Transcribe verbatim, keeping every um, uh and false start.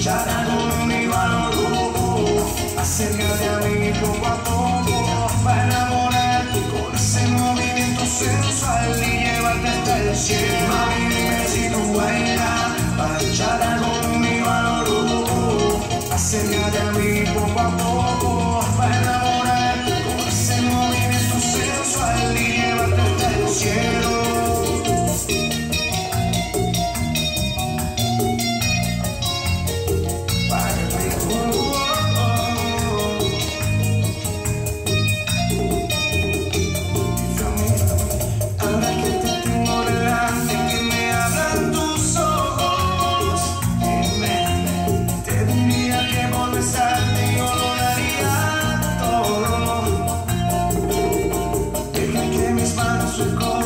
Bachata conmigo a lo loco, acércate a mí poco a poco, para enamorarte con ese movimiento sensual y llevarte hasta el cielo. Mami, dime si tú bailas, bachata conmigo a lo loco, acércate a mí poco a poco, para enamorarte con ese movimiento sensual y llevarte hasta el cielo. Mis manos